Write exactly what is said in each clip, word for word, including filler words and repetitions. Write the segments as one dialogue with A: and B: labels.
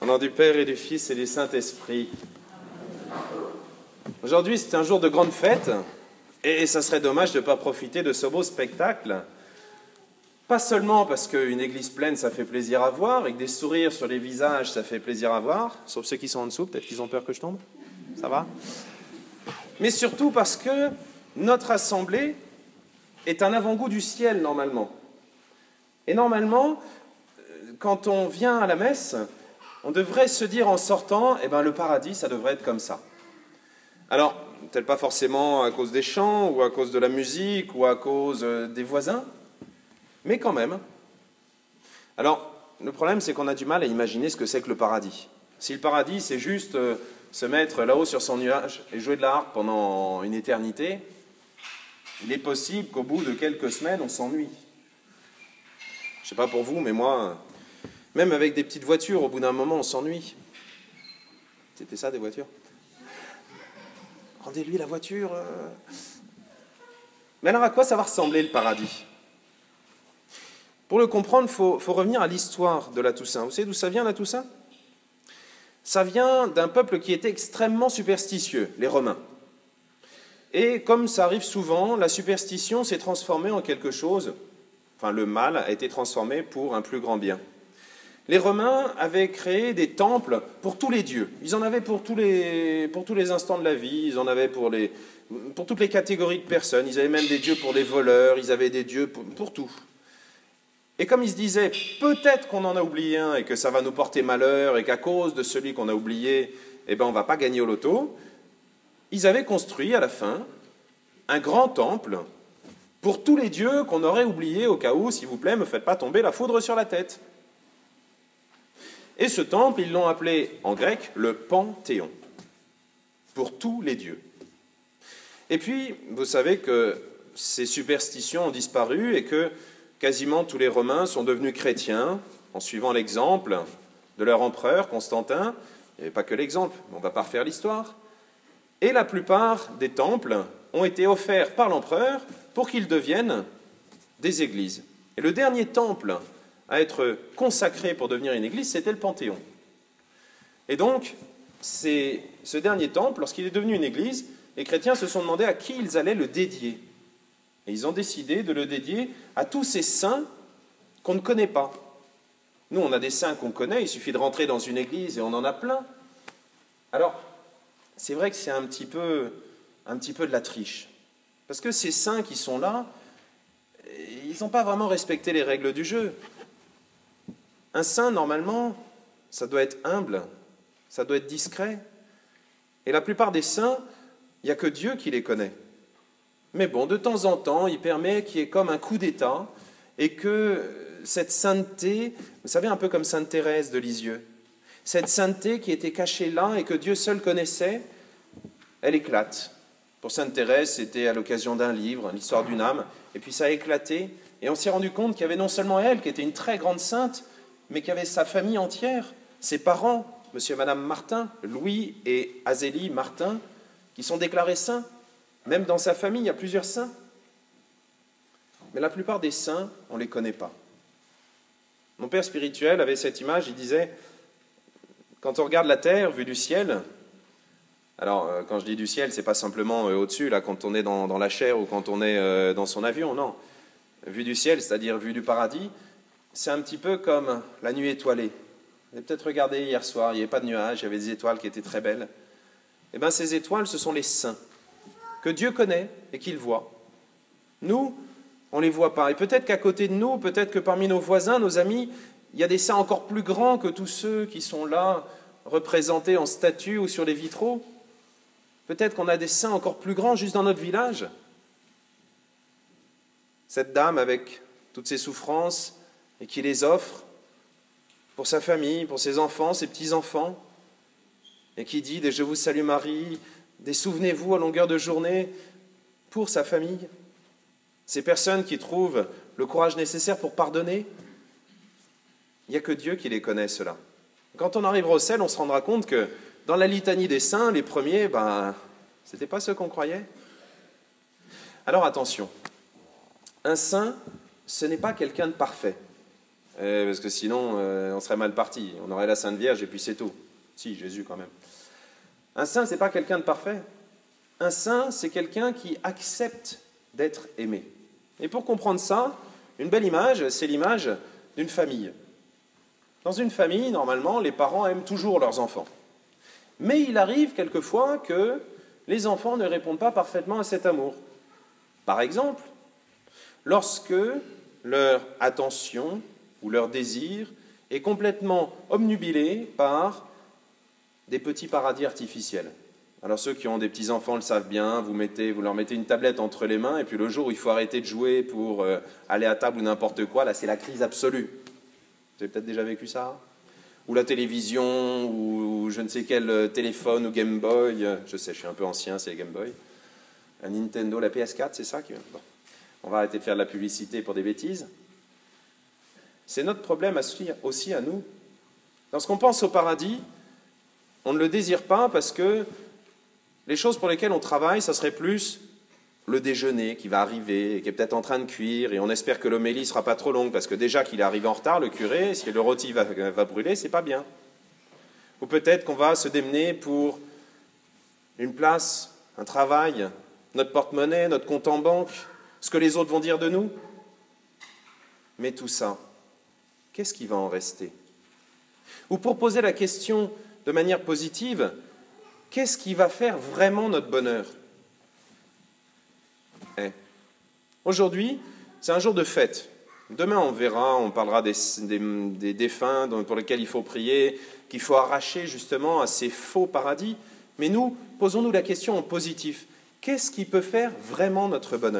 A: Au nom du Père et du Fils et du Saint-Esprit. Aujourd'hui, c'est un jour de grande fête, et ça serait dommage de ne pas profiter de ce beau spectacle. Pas seulement parce qu'une église pleine, ça fait plaisir à voir, avec des sourires sur les visages, ça fait plaisir à voir, sauf ceux qui sont en dessous, peut-être qu'ils ont peur que je tombe. Ça va? Mais surtout parce que notre assemblée est un avant-goût du ciel, normalement. Et normalement, quand on vient à la messe, on devrait se dire en sortant, eh ben, le paradis, ça devrait être comme ça. Alors, peut-être pas forcément à cause des chants, ou à cause de la musique, ou à cause des voisins, mais quand même. Alors, le problème, c'est qu'on a du mal à imaginer ce que c'est que le paradis. Si le paradis, c'est juste euh, se mettre là-haut sur son nuage et jouer de la harpe pendant une éternité, il est possible qu'au bout de quelques semaines, on s'ennuie. Je ne sais pas pour vous, mais moi, même avec des petites voitures, au bout d'un moment, on s'ennuie. C'était ça, des voitures? Rendez-lui la voiture. Euh... Mais alors, à quoi ça va ressembler, le paradis? Pour le comprendre, il faut, faut revenir à l'histoire de la Toussaint. Vous savez d'où ça vient, la Toussaint? Ça vient d'un peuple qui était extrêmement superstitieux, les Romains. Et comme ça arrive souvent, la superstition s'est transformée en quelque chose, enfin le mal a été transformé pour un plus grand bien. Les Romains avaient créé des temples pour tous les dieux. Ils en avaient pour tous les, pour tous les instants de la vie, ils en avaient pour, les, pour toutes les catégories de personnes. Ils avaient même des dieux pour les voleurs, ils avaient des dieux pour, pour tout. Et comme ils se disaient, peut-être qu'on en a oublié un et que ça va nous porter malheur et qu'à cause de celui qu'on a oublié, eh ben, on ne va pas gagner au loto, ils avaient construit à la fin un grand temple pour tous les dieux qu'on aurait oubliés au cas où, s'il vous plaît, ne me faites pas tomber la foudre sur la tête. Et ce temple, ils l'ont appelé en grec le Panthéon, pour tous les dieux. Et puis, vous savez que ces superstitions ont disparu et que quasiment tous les Romains sont devenus chrétiens en suivant l'exemple de leur empereur, Constantin. Il n'y avait pas que l'exemple, on ne va pas refaire l'histoire. Et la plupart des temples ont été offerts par l'empereur pour qu'ils deviennent des églises. Et le dernier temple à être consacré pour devenir une église, c'était le Panthéon. Et donc, c'est ce dernier temple, lorsqu'il est devenu une église, les chrétiens se sont demandé à qui ils allaient le dédier. Et ils ont décidé de le dédier à tous ces saints qu'on ne connaît pas. Nous, on a des saints qu'on connaît, il suffit de rentrer dans une église et on en a plein. Alors, c'est vrai que c'est un petit peu, un petit peu de la triche. Parce que ces saints qui sont là, ils n'ont pas vraiment respecté les règles du jeu. Un saint, normalement, ça doit être humble, ça doit être discret. Et la plupart des saints, il n'y a que Dieu qui les connaît. Mais bon, de temps en temps, il permet qu'il y ait comme un coup d'état et que cette sainteté, vous savez, un peu comme Sainte Thérèse de Lisieux, cette sainteté qui était cachée là et que Dieu seul connaissait, elle éclate. Pour Sainte Thérèse, c'était à l'occasion d'un livre, l'histoire d'une âme, et puis ça a éclaté, et on s'est rendu compte qu'il y avait non seulement elle, qui était une très grande sainte, mais qu'il y avait sa famille entière, ses parents, monsieur et madame Martin, Louis et Azélie Martin, qui sont déclarés saints. Même dans sa famille, il y a plusieurs saints. Mais la plupart des saints, on ne les connaît pas. Mon père spirituel avait cette image, il disait, quand on regarde la terre vue du ciel, alors quand je dis du ciel, ce n'est pas simplement au-dessus, là, quand on est dans, dans la chair ou quand on est dans son avion, non. Vue du ciel, c'est-à-dire vue du paradis, c'est un petit peu comme la nuit étoilée. Vous avez peut-être regardé hier soir, il n'y avait pas de nuages, il y avait des étoiles qui étaient très belles. Eh bien, ces étoiles, ce sont les saints, que Dieu connaît et qu'il voit. Nous, on ne les voit pas. Et peut-être qu'à côté de nous, peut-être que parmi nos voisins, nos amis, il y a des saints encore plus grands que tous ceux qui sont là, représentés en statues ou sur les vitraux. Peut-être qu'on a des saints encore plus grands juste dans notre village. Cette dame avec toutes ses souffrances et qui les offre pour sa famille, pour ses enfants, ses petits-enfants, et qui dit des « Je vous salue Marie », des « Souvenez-vous » à longueur de journée pour sa famille. Ces personnes qui trouvent le courage nécessaire pour pardonner, il n'y a que Dieu qui les connaît, cela. Quand on arrivera au ciel, on se rendra compte que dans la litanie des saints, les premiers, ben, ce n'était pas ceux qu'on croyait. Alors attention, un saint, ce n'est pas quelqu'un de parfait. Eh, parce que sinon, euh, on serait mal parti. On aurait la Sainte Vierge et puis c'est tout. Si, Jésus quand même. Un saint, ce n'est pas quelqu'un de parfait. Un saint, c'est quelqu'un qui accepte d'être aimé. Et pour comprendre ça, une belle image, c'est l'image d'une famille. Dans une famille, normalement, les parents aiment toujours leurs enfants. Mais il arrive quelquefois que les enfants ne répondent pas parfaitement à cet amour. Par exemple, lorsque leur attention ou leur désir est complètement obnubilé par des petits paradis artificiels. Alors ceux qui ont des petits-enfants le savent bien, vous, mettez, vous leur mettez une tablette entre les mains et puis le jour où il faut arrêter de jouer pour euh, aller à table ou n'importe quoi, là c'est la crise absolue. Vous avez peut-être déjà vécu ça ? Ou la télévision, ou je ne sais quel téléphone, ou Game Boy. Je sais, je suis un peu ancien, c'est Game Boy. La Nintendo, la P S quatre, c'est ça qui... Bon. On va arrêter de faire de la publicité pour des bêtises. C'est notre problème aussi à nous. Lorsqu'on pense au paradis, on ne le désire pas parce que les choses pour lesquelles on travaille, ça serait plus le déjeuner qui va arriver, et qui est peut-être en train de cuire, et on espère que l'homélie ne sera pas trop longue, parce que déjà qu'il est arrivé en retard, le curé, si le rôti va, va brûler, c'est pas bien. Ou peut-être qu'on va se démener pour une place, un travail, notre porte-monnaie, notre compte en banque, ce que les autres vont dire de nous. Mais tout ça, qu'est-ce qui va en rester ? Ou pour poser la question de manière positive, qu'est-ce qui va faire vraiment notre bonheur ? Eh. Aujourd'hui, c'est un jour de fête. Demain, on verra, on parlera des, des, des défunts pour lesquels il faut prier, qu'il faut arracher justement à ces faux paradis. Mais nous, posons-nous la question en positif. Qu'est-ce qui peut faire vraiment notre bonheur ?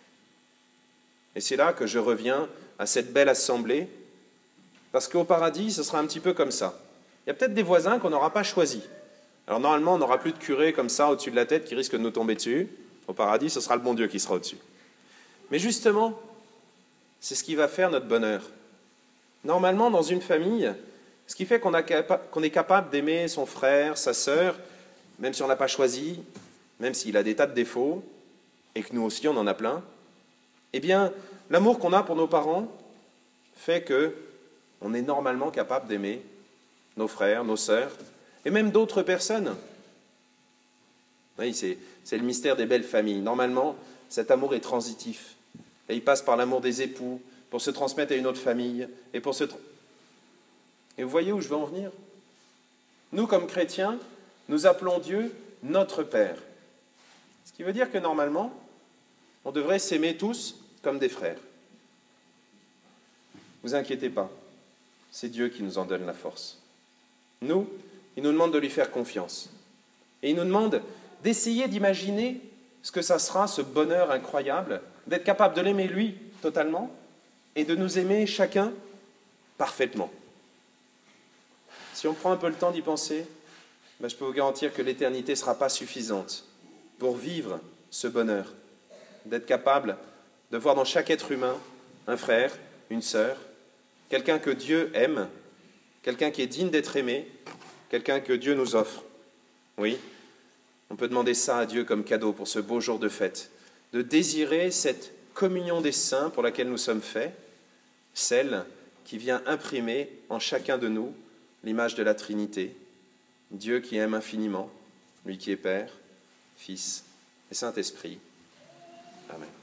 A: Et c'est là que je reviens à cette belle assemblée, parce qu'au paradis, ce sera un petit peu comme ça. Il y a peut-être des voisins qu'on n'aura pas choisis. Alors normalement, on n'aura plus de curé comme ça au-dessus de la tête qui risque de nous tomber dessus. Au paradis, ce sera le bon Dieu qui sera au-dessus. Mais justement, c'est ce qui va faire notre bonheur. Normalement, dans une famille, ce qui fait qu'on a capa- qu'on est capable d'aimer son frère, sa sœur, même si on ne l'a pas choisi, même s'il a des tas de défauts, et que nous aussi on en a plein, eh bien, l'amour qu'on a pour nos parents fait qu'on est normalement capable d'aimer nos frères, nos sœurs, et même d'autres personnes. Oui, c'est, c'est le mystère des belles familles. Normalement, cet amour est transitif. Et il passe par l'amour des époux, pour se transmettre à une autre famille, et pour se... Tra- et vous voyez où je veux en venir ? Nous, comme chrétiens, nous appelons Dieu notre Père. Ce qui veut dire que normalement, on devrait s'aimer tous comme des frères. Ne vous inquiétez pas, c'est Dieu qui nous en donne la force. Nous, il nous demande de lui faire confiance. Et il nous demande d'essayer d'imaginer ce que ça sera, ce bonheur incroyable, d'être capable de l'aimer lui totalement et de nous aimer chacun parfaitement. Si on prend un peu le temps d'y penser, ben je peux vous garantir que l'éternité ne sera pas suffisante pour vivre ce bonheur, d'être capable de voir dans chaque être humain un frère, une sœur, quelqu'un que Dieu aime, quelqu'un qui est digne d'être aimé, quelqu'un que Dieu nous offre. Oui, on peut demander ça à Dieu comme cadeau pour ce beau jour de fête, de désirer cette communion des saints pour laquelle nous sommes faits, celle qui vient imprimer en chacun de nous l'image de la Trinité, Dieu qui aime infiniment, lui qui est Père, Fils et Saint-Esprit. Amen.